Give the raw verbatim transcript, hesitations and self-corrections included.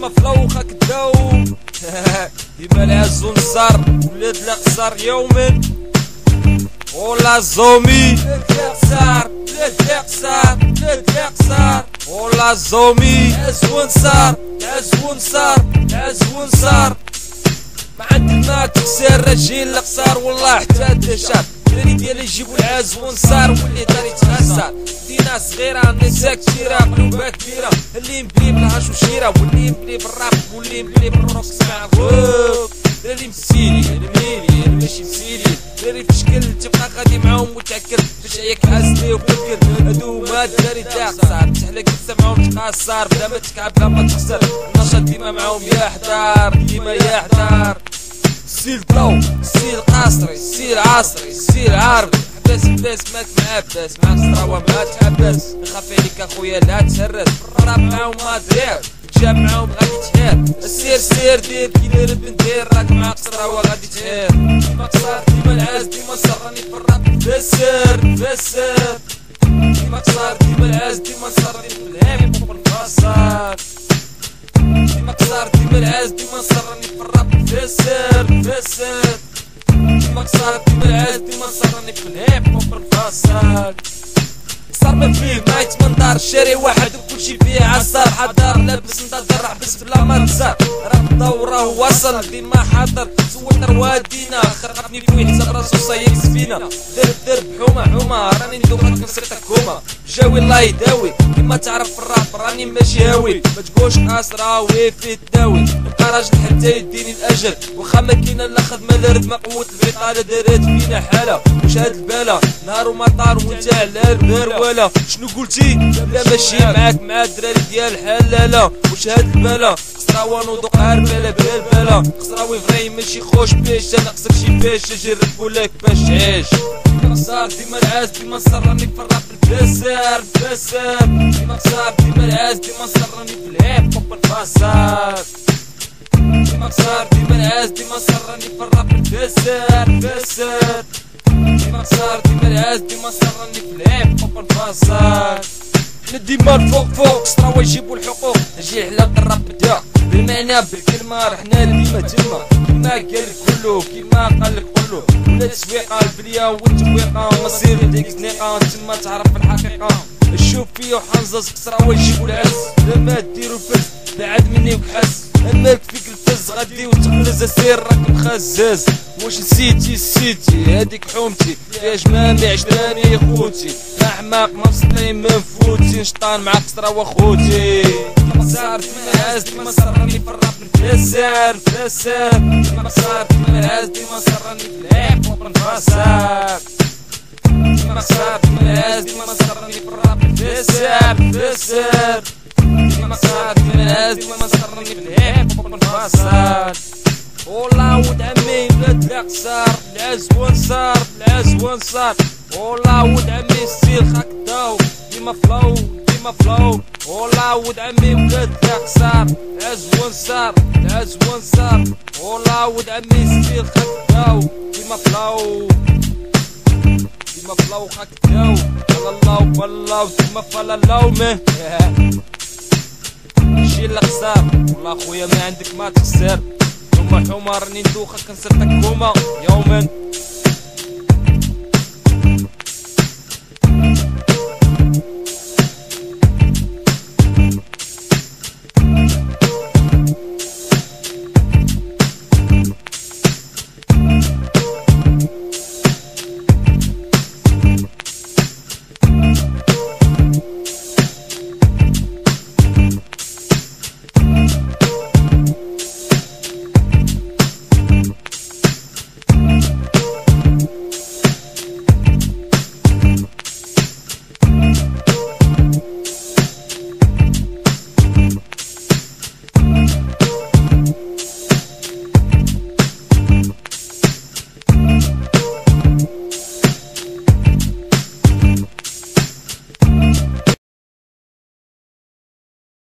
ديما فلوخك الدوم ديما العز ونصر ولاد القصر يوما ولا زومي ولاد القصر ولاد القصر ولاد القصر ولا زومي عز ونصر عز ونصر عز ونصر ما عندك ما تخسر رجيل القصار والله حتى دشار الدراري ديالي يجيبو العز ونصار واللي دار يتخسر دينا صغيرة نساء كتيرة قلوبها كبيرة اللي مبلي بالهاش وشيرة واللي مبلي بالراب واللي مبلي بالرقص مع خوك دراري مسيري انا ميلي انا ماشي مسيري دراري في شكل تبقى غادي معاهم متأكد باش عياك عزلي وفكر هادو هما الدراري تاع قصار تحلك لسه معاهم تقصر بلا ما تكعب بلا ما تخسر النشاط ديما معاهم يا حدار ديما يا حدار السيل ضو السيل قاصري السيل عصري السيل عربي حباس حباس ماك معباس مع قصراوة ما تحبس نخاف عليك اخويا لا تهرس الراب معاهم ما درير تجاب معاهم غادي تحير السير سير دير كي داير بندير راك مع قصراوة غادي تحير ديما قصار ديما العز ديما سراني في الراب فسر فسر ديما قصار ديما العز ديما سراني في الهيم وبالفصار ديما قصار ديما العز ديما سراني في الراب فسر فسر ديما قصار ديما العز ديما سراني في الهيب وبالفصار صار ما فيه ما يتمنظر الشارع واحد وكلشي فيه عصار حضر لابس نضر حبس بلا ما تزار راه الدورة وصل ديما حاضر سولنا روادينا خرقتني فيه حساب راسو صايب سفينة درب درب حومة حومة راني ندوخك نصيطك كومة جاوي الله يداوي كيما تعرف في الراب راني ماشي هاوي ما تقولش قاصراوي في الداوي نبقى راجل حتى يديني الاجل واخا ما كاينه لا خدمه لا رد ما قوة البطالة دارت فينا حالة واش هاد البالة نهار ومطار وانت على البروالة شنو قلتي لا ماشي معاك مع الدراري ديال حلالة واش هاد البالة قصراوي نوضو قاربالة بلا البالة قصراوي فري ماشي خوش بيش انا قصر شي بيش اجي نربولك باش تعيش ديما قصار ديما العز ديما سراني في الراب الفسار الفسار ديما قصار ديما العز ديما سراني في الهيب هوب الفسار ديما قصار ديما العز ديما سراني في الراب الفسار الفسار ديما قصار ديما العز ديما سراني في الهيب هوب الفسار حنا ديما الفوق فوق قصراوي يجيبو الحقوق نجي حلاوة الراب بدا بالمعنى بالكلمة رحنا ديما تما كيما قالك كلو كيما قالك كلو ولا تسويقة البلية والتبويقة مصير يديك زنيقة تما تعرف الحقيقة شوف فيا وحنزز قصراوي يجيبو العز لما ديرو الفز بعد مني وكحس اماك فيك الفز غادي وتقلز سير راك مخزز واش نسيتي نسيتي هاديك حومتي يا جمامي عشراني خوتي ما حماق ما مصلي ما نفوتي نشطان مع قصراوة خوتي ديما صار ديما العز ديما سراني في الراب نفسر نفسر ديما صار ديما العز ديما سراني في الهيب هوب نفسر ديما صار ديما العز ديما سراني في الراب نفسر نفسر ديما صار ديما العز ديما سراني في الهيب هوب نفسر والله ود عمي ولاد القصار العز ونصار العز ونصار والله ود عمي السيل خاك داو ديما فلو ديما فلو والله ود عمي ولاد القصار العز ونصار العز ونصار والله ود عمي السيل خاك داو ديما فلو ديما فلو خاك داو على الله وبالله ديما فلا مه شي القصار والله خويا ما عندك ما تخسر حمار راني ندوخك نصيرتك كوما يوما